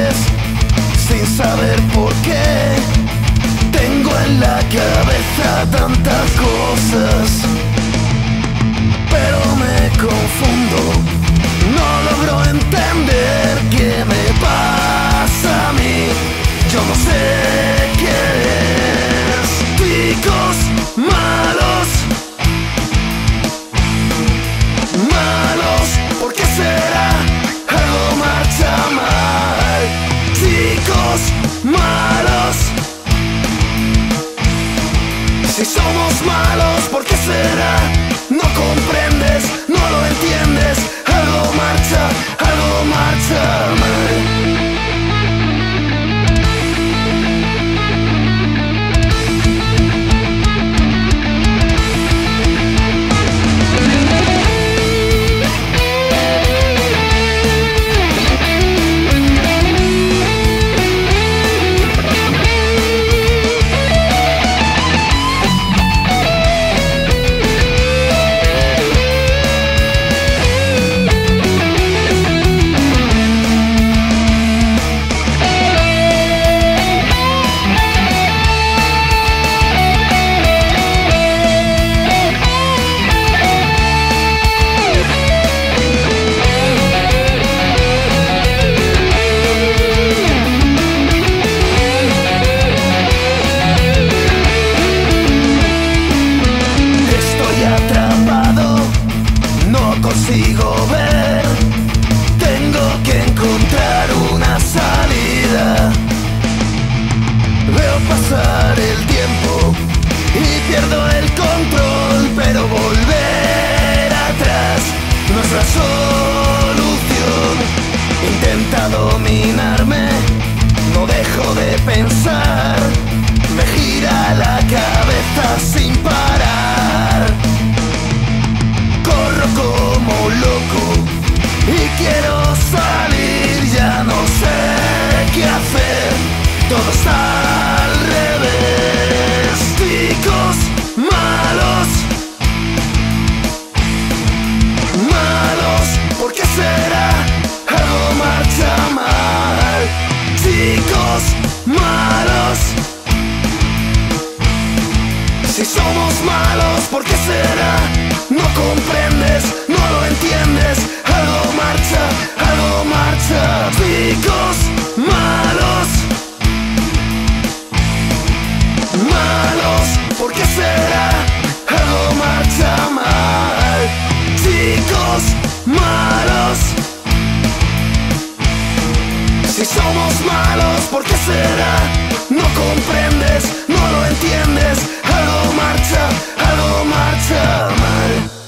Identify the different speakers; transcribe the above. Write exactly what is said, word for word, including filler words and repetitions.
Speaker 1: veces, sin saber por qué. Tengo en la cabeza tantas cosas, pero me confundo. No logro entender qué me pasa a mí. Yo no sé qué es. Chicos malos, malos, ¿por qué será? Algo marcha mal. Chicos malos, si somos malos, ¿por qué será? No comprendes, no lo entiendes. Algo marcha, algo marcha mal. Consigo ver, tengo que encontrar una salida. Veo pasar el tiempo y pierdo el control, pero volver atrás no es la solución. Intenta dominarme, no dejo de pensar, me gira la cabeza sin parar. Corro como loco y quiero salir, ya no sé qué hacer, todo está al revés. Chicos malos, malos, ¿por qué será? Algo marcha mal. Chicos malos, si somos malos, ¿por qué será? No comprendes, no lo entiendes. Algo marcha, algo marcha. Chicos malos, malos, ¿por qué será? Algo marcha mal. Chicos malos, si somos malos, ¿por qué será? No comprendes, no lo entiendes. Algo marcha, algo marcha mal.